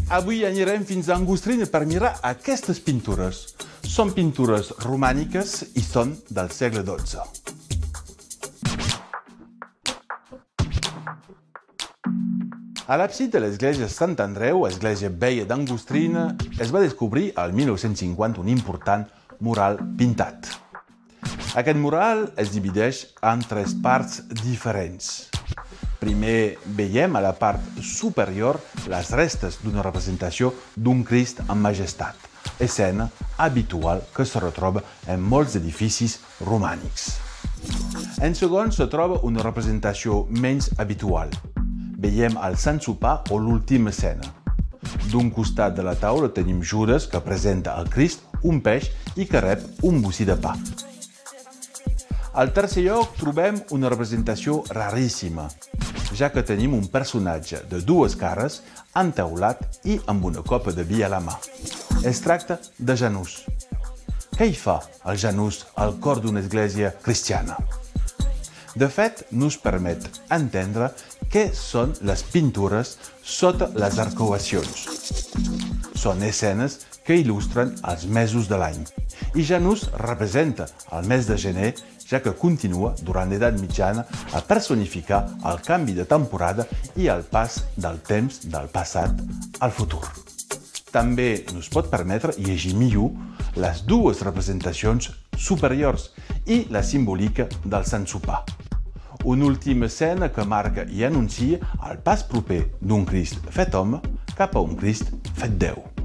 Avui anirem fins a Angostrina per mirar aquestes pintures. Són pintures romàniques i són del segle XII. A l'absis de l'església Sant Andreu, església vella d'Angostrina, es va descobrir al 1950 un important mural pintat. Aquest mural es divideix en tres parts diferents. Primer veiem a la part superior les restes d'una representació d'un Crist en majestat, escena habitual que se retroba en molts edificis romànics. En segon se troba una representació menys habitual. Veiem el Sant Sopar o l'última escena. D'un costat de la taula tenim Judes, que presenta al Crist un peix i que rep un bocí de pa. Al tercer lloc trobem una representació raríssima, ja que tenim un personatge de dues cares, entaulat i amb una copa de vi a la mà. Es tracta de Janus. Què hi fa el Janus al cor d'una església cristiana? De fet, no us permet entendre què són les pintures sota les arcuacions. Són escenes que il·lustren els mesos de l'any. I Janus representa el mes de gener, ja que continua, durant l'edat mitjana, a personificar el canvi de temporada i el pas del temps del passat al futur. També no es pot permetre llegir millor les dues representacions superiors i la simbòlica del Sant Sopar. Una última escena que marca i anuncia el pas proper d'un Crist fet home cap a un Crist fet Déu.